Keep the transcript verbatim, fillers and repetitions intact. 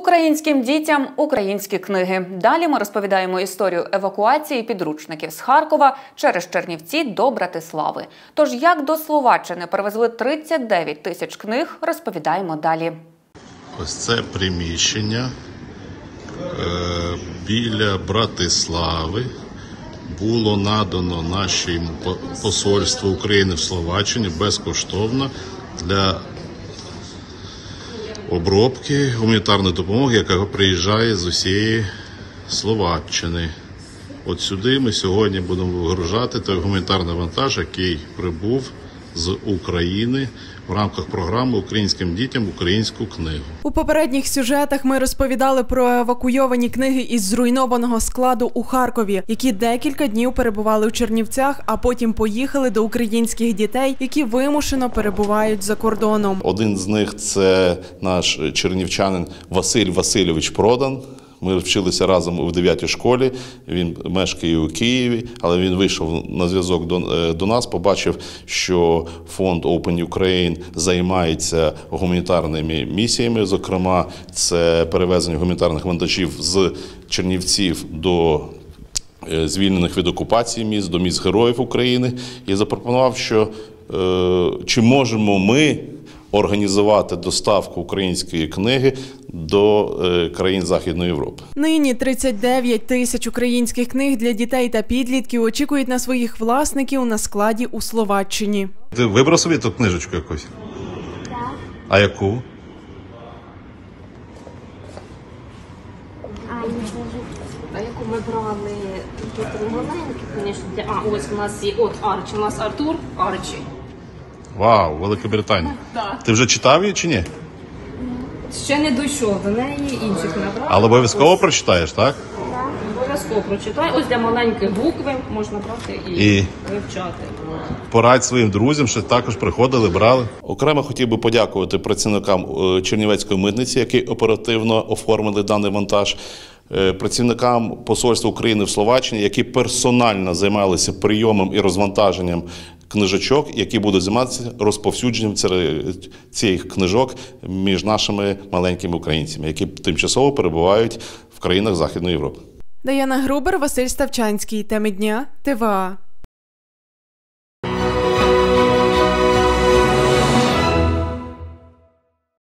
Українським дітям українські книги. Далі ми розповідаємо історію евакуації підручників з Харкова через Чернівці до Братислави. Тож, як до Словаччини перевезли тридцять дев'ять тисяч книг, розповідаємо далі. Ось це приміщення е, біля Братислави було надано нашому посольству України в Словаччині безкоштовно для обробки гуманітарної допомоги, яка приїжджає з усієї Словаччини. От сюди ми сьогодні будемо вигружати той гуманітарний вантаж, який прибув з України в рамках програми «Українським дітям українську книгу». У попередніх сюжетах ми розповідали про евакуйовані книги із зруйнованого складу у Харкові, які декілька днів перебували у Чернівцях, а потім поїхали до українських дітей, які вимушено перебувають за кордоном. Один з них – це наш чернівчанин Василь Васильович Продан. Ми вчилися разом у дев'ятій школі, він мешкає у Києві, але він вийшов на зв'язок до, до нас, побачив, що фонд Open Ukraine займається гуманітарними місіями, зокрема, це перевезення гуманітарних вантажів з Чернівців до звільнених від окупації міст, до міст Героїв України, і запропонував, що е, чи можемо ми організувати доставку української книги до е, країн Західної Європи. Нині тридцять дев'ять тисяч українських книг для дітей та підлітків очікують на своїх власників на складі у Словаччині. Ти вибрав собі ту книжечку якусь? Так. А яку? А, а яку ми брали тут маленькі, звісно. А, ось у нас є, от Арчі, у нас Артур Арчі. Вау, Великобританія. Так. Ти вже читав її чи ні? Ще не дійшов до неї, інших не брав. Але обов'язково прочитаєш, так? Так, обов'язково прочитай. Ось для маленьких букви можна брати і, І? вивчати. Порадь своїм друзям, що також приходили, брали. Окремо хотів би подякувати працівникам Чернівецької митниці, які оперативно оформили даний вантаж, працівникам посольства України в Словаччині, які персонально займалися прийомом і розвантаженням книжечок, які будуть займатися розповсюдженням цих книжок між нашими маленькими українцями, які тимчасово перебувають в країнах Західної Європи. Даяна Грубер, Василь Ставчанський. Теми дня. ТВА.